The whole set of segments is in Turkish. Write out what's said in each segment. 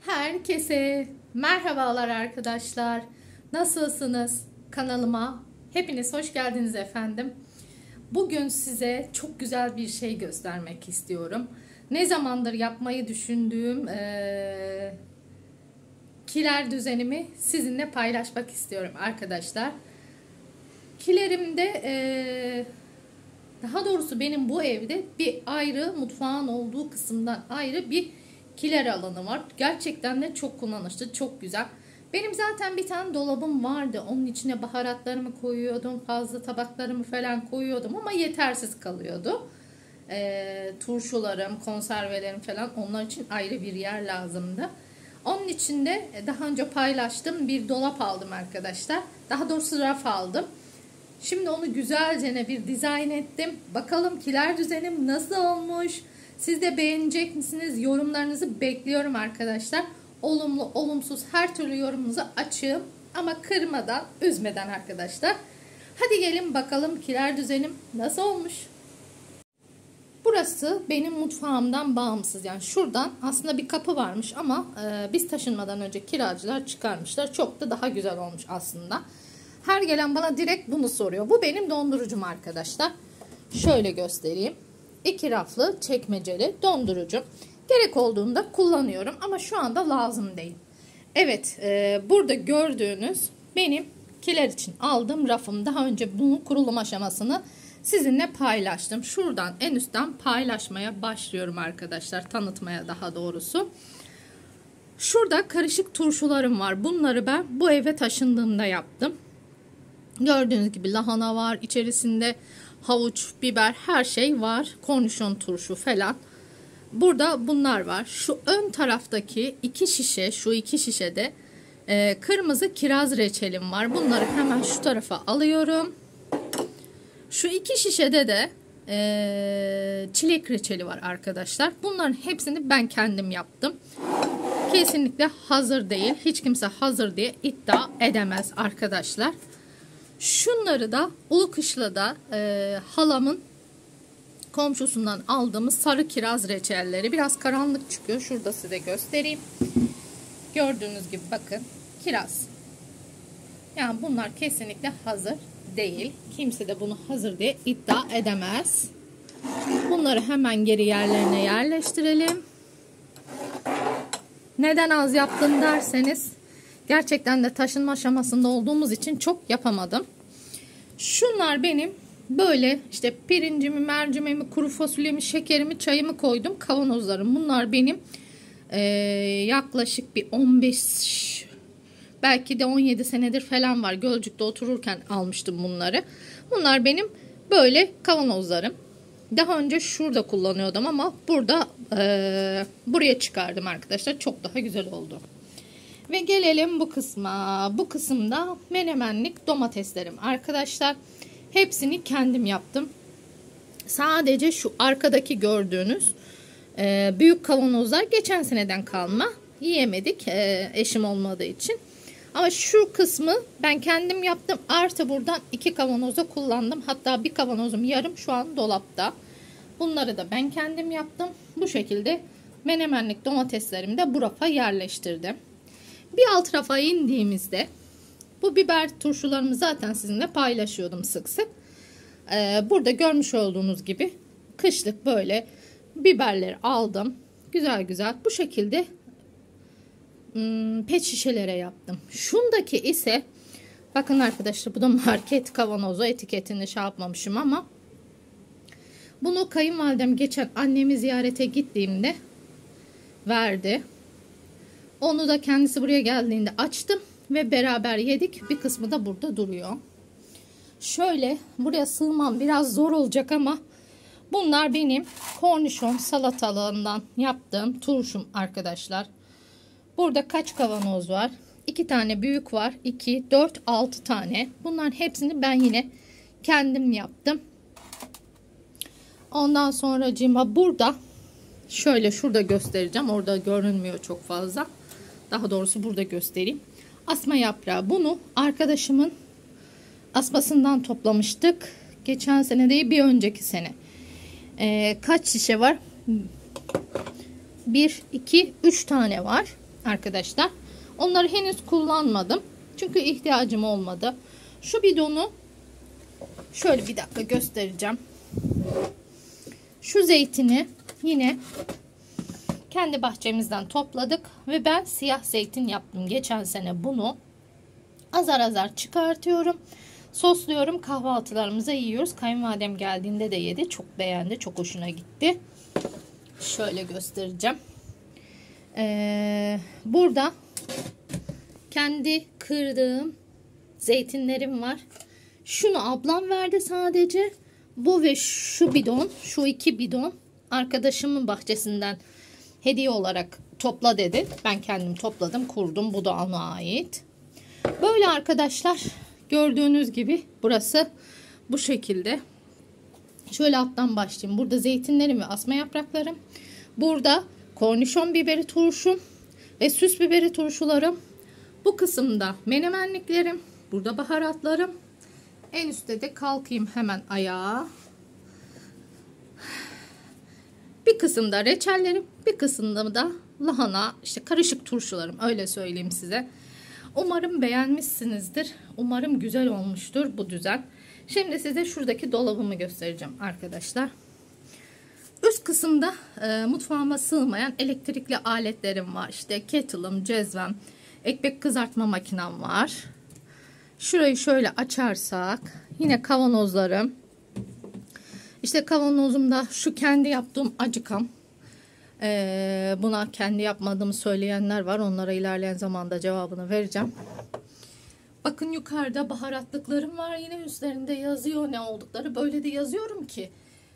Herkese merhabalar arkadaşlar. Nasılsınız? Kanalıma hepiniz hoş geldiniz efendim. Bugün size çok güzel bir şey göstermek istiyorum. Ne zamandır yapmayı düşündüğüm kiler düzenimi sizinle paylaşmak istiyorum arkadaşlar. Kilerimde daha doğrusu benim bu evde bir ayrı mutfağın olduğu kısımdan ayrı bir kiler alanı var. Gerçekten de çok kullanışlı, çok güzel. Benim zaten bir tane dolabım vardı. Onun içine baharatlarımı koyuyordum. Fazla tabaklarımı falan koyuyordum ama yetersiz kalıyordu. Turşularım, konservelerim falan onlar için ayrı bir yer lazımdı. Onun için de daha önce paylaştım. Bir dolap aldım arkadaşlar. Daha doğrusu raf aldım. Şimdi onu güzelce bir dizayn ettim. Bakalım kiler düzenim nasıl olmuş? Siz de beğenecek misiniz? Yorumlarınızı bekliyorum arkadaşlar. Olumlu, olumsuz her türlü yorumunuzu açığım. Ama kırmadan, üzmeden arkadaşlar. Hadi gelin bakalım kiler düzenim nasıl olmuş? Burası benim mutfağımdan bağımsız. Yani şuradan aslında bir kapı varmış ama biz taşınmadan önce kiracılar çıkarmışlar. Çok da daha güzel olmuş aslında. Her gelen bana direkt bunu soruyor. Bu benim dondurucum arkadaşlar. Şöyle göstereyim. 2 raflı çekmeceli dondurucum. Gerek olduğunda kullanıyorum ama şu anda lazım değil. Evet, burada gördüğünüz benim kiler için aldığım rafım. Daha önce bunun kurulum aşamasını sizinle paylaştım. Şuradan en üstten paylaşmaya başlıyorum arkadaşlar. Tanıtmaya daha doğrusu. Şurada karışık turşularım var. Bunları ben bu eve taşındığımda yaptım. Gördüğünüz gibi lahana var. İçerisinde havuç, biber her şey var. Kornişon turşu falan. Burada bunlar var. Şu ön taraftaki 2 şişe, şu 2 şişede kırmızı kiraz reçelim var. Bunları hemen şu tarafa alıyorum. Şu 2 şişede de çilek reçeli var arkadaşlar. Bunların hepsini ben kendim yaptım. Kesinlikle hazır değil. Hiç kimse hazır diye iddia edemez arkadaşlar. Şunları da Ulukışla'da halamın komşusundan aldığımız sarı kiraz reçelleri. Biraz karanlık çıkıyor. Şurada size göstereyim. Gördüğünüz gibi bakın kiraz. Yani bunlar kesinlikle hazır değil. Kimse de bunu hazır diye iddia edemez. Bunları hemen geri yerlerine yerleştirelim. Neden az yaptın derseniz gerçekten de taşınma aşamasında olduğumuz için çok yapamadım. Şunlar benim böyle işte pirincimi, mercimeğimi, kuru fasulyemi, şekerimi, çayımı koydum. Kavanozlarım. Bunlar benim yaklaşık bir 15 belki de 17 senedir falan var. Gölcük'te otururken almıştım bunları. Bunlar benim böyle kavanozlarım. Daha önce şurada kullanıyordum ama burada buraya çıkardım arkadaşlar. Çok daha güzel oldu. Ve gelelim bu kısma. Bu kısımda menemenlik domateslerim. Arkadaşlar hepsini kendim yaptım. Sadece şu arkadaki gördüğünüz büyük kavanozlar geçen seneden kalma. Yiyemedik eşim olmadığı için. Ama şu kısmı ben kendim yaptım. Artı buradan 2 kavanoza kullandım. Hatta bir kavanozum yarım şu an dolapta. Bunları da ben kendim yaptım. Bu şekilde menemenlik domateslerimi de bu rafa yerleştirdim. Bir alt rafa indiğimizde bu biber turşularımı zaten sizinle paylaşıyordum sık sık. Burada görmüş olduğunuz gibi kışlık böyle biberleri aldım. Güzel güzel bu şekilde pet şişelere yaptım. Şundaki ise bakın arkadaşlar bu da market kavanozu, etiketini şey yapmamışım ama bunu kayınvalidem geçen annemi ziyarete gittiğimde verdi. Onu da kendisi buraya geldiğinde açtım ve beraber yedik. Bir kısmı da burada duruyor. Şöyle buraya sığmam biraz zor olacak ama bunlar benim kornişon salatalığından yaptığım turşum arkadaşlar. Burada kaç kavanoz var? 2 tane büyük var. 2, 4, 6 tane. Bunların hepsini ben yine kendim yaptım. Ondan sonracığıma burada şöyle şurada göstereceğim. Orada görünmüyor çok fazla. Daha doğrusu burada göstereyim. Asma yaprağı. Bunu arkadaşımın asmasından toplamıştık. Geçen sene değil bir önceki sene. Kaç şişe var? 1, 2, 3 tane var. arkadaşlar. Onları henüz kullanmadım. Çünkü ihtiyacım olmadı. Şu bidonu şöyle bir dakika göstereceğim. Şu zeytini yine kendi bahçemizden topladık ve ben siyah zeytin yaptım geçen sene. Bunu azar azar çıkartıyorum, sosluyorum, kahvaltılarımıza yiyoruz. Kayınvalidem geldiğinde de yedi, çok beğendi, çok hoşuna gitti. Şöyle göstereceğim. Burada kendi kırdığım zeytinlerim var. Şunu ablam verdi sadece. Bu ve şu bidon, şu iki bidon arkadaşımın bahçesinden hediye olarak topla dedi. Ben kendim topladım, kurdum. Bu da ona ait. Böyle arkadaşlar, gördüğünüz gibi burası bu şekilde. Şöyle alttan başlayayım. Burada zeytinlerim ve asma yapraklarım. Burada kornişon biberi turşum ve süs biberi turşularım. Bu kısımda menemenliklerim. Burada baharatlarım. En üstte de kalkayım hemen ayağa. Bir kısımda reçellerim, bir kısımda da lahana, işte karışık turşularım, öyle söyleyeyim size. Umarım beğenmişsinizdir. Umarım güzel olmuştur bu düzen. Şimdi size şuradaki dolabımı göstereceğim arkadaşlar. Üst kısımda mutfağıma sığmayan elektrikli aletlerim var. İşte kettle'ım, cezvem, ekmek kızartma makinem var. Şurayı şöyle açarsak yine kavanozlarım. İşte kavanozumda şu kendi yaptığım acıkam. Buna kendi yapmadığımı söyleyenler var. Onlara ilerleyen zamanda cevabını vereceğim. Bakın yukarıda baharatlıklarım var. Yine üstlerinde yazıyor ne oldukları. Böyle de yazıyorum ki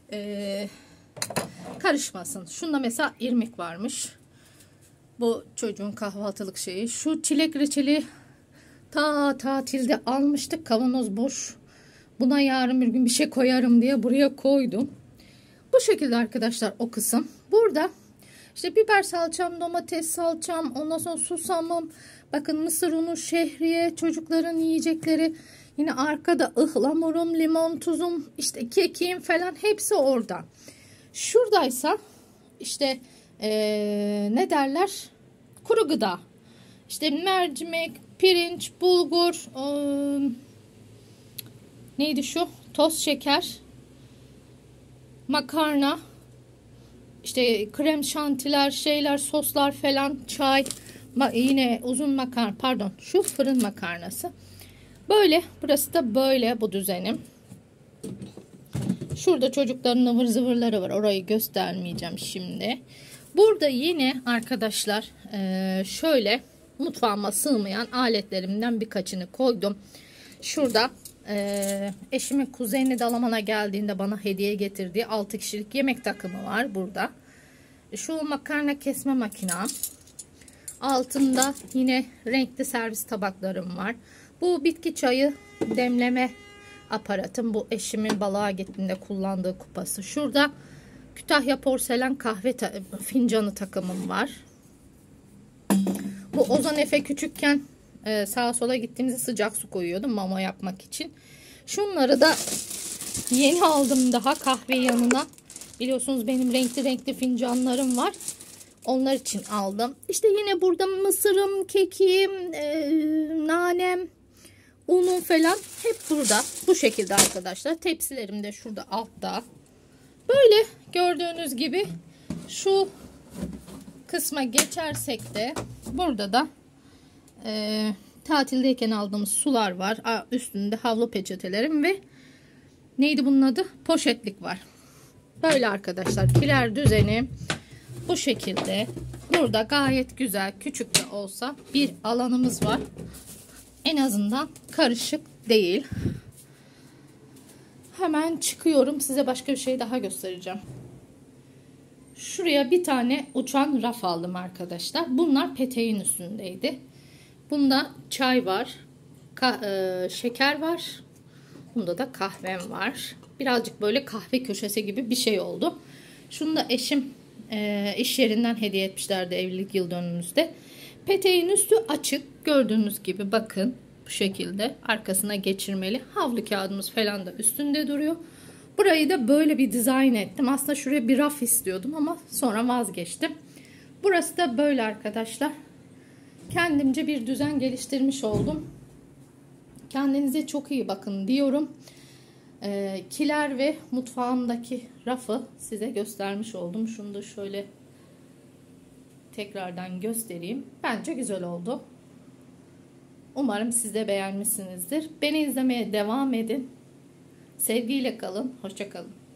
karışmasın. Şunda mesela irmik varmış. Bu çocuğun kahvaltılık şeyi. Şu çilek reçeli tatilde almıştık. Kavanoz boş. Buna yarın bir gün bir şey koyarım diye buraya koydum. Bu şekilde arkadaşlar o kısım. Burada işte biber salçam, domates salçam, ondan sonra susamım. Bakın mısır unu, şehriye, çocukların yiyecekleri. Yine arkada ıhlamurum, limon tuzum, işte kekiğim falan hepsi orada. Şuradaysa işte ne derler? Kuru gıda. İşte mercimek, pirinç, bulgur, neydi şu? Toz şeker, makarna, işte krem şantiler, şeyler, soslar falan, çay, yine uzun makarna, pardon, şu fırın makarnası. Böyle, burası da böyle bu düzenim. Şurada çocukların ıvır zıvırları var. Orayı göstermeyeceğim şimdi. Burada yine arkadaşlar şöyle mutfağıma sığmayan aletlerimden birkaçını koydum. Şurada eşimin kuzeni Dalaman'a geldiğinde bana hediye getirdiği 6 kişilik yemek takımı var burada. Şu makarna kesme makinem. Altında yine renkli servis tabaklarım var. Bu bitki çayı demleme aparatım. Bu eşimin balığa gittiğinde kullandığı kupası. Şurada Kütahya porselen kahve fincanı takımım var. Bu Ozan Efe küçükken sağa sola gittiğimizde sıcak su koyuyordum mama yapmak için. Şunları da yeni aldım daha kahve yanına. Biliyorsunuz benim renkli renkli fincanlarım var. Onlar için aldım. İşte yine burada mısırım, kekiğim, nanem, unum falan hep burada. Bu şekilde arkadaşlar. Tepsilerim de şurada altta. Böyle gördüğünüz gibi şu kısma geçersek de burada da tatildeyken aldığımız sular var. Üstünde havlu peçetelerim ve neydi bunun adı? Poşetlik var. Böyle arkadaşlar kiler düzeni bu şekilde. Burada gayet güzel küçük de olsa bir alanımız var. En azından karışık değil. Hemen çıkıyorum. Size başka bir şey daha göstereceğim. Şuraya bir tane uçan raf aldım arkadaşlar. Bunlar peteğin üstündeydi. Bunda çay var. Şeker var. Bunda da kahvem var. Birazcık böyle kahve köşesi gibi bir şey oldu. Şunu da eşim iş yerinden hediye etmişlerdi evlilik yıl dönümümüzde. Peteğin üstü açık. Gördüğünüz gibi bakın bu şekilde arkasına geçirmeli. Havlu kağıdımız falan da üstünde duruyor. Burayı da böyle bir dizayn ettim. Aslında şuraya bir raf istiyordum ama sonra vazgeçtim. Burası da böyle arkadaşlar. kendimce bir düzen geliştirmiş oldum. Kendinize çok iyi bakın diyorum. Kiler ve mutfağımdaki rafı size göstermiş oldum. Şunu da şöyle tekrardan göstereyim. Bence güzel oldu. Umarım siz de beğenmişsinizdir. Beni izlemeye devam edin. Sevgiyle kalın. Hoşça kalın.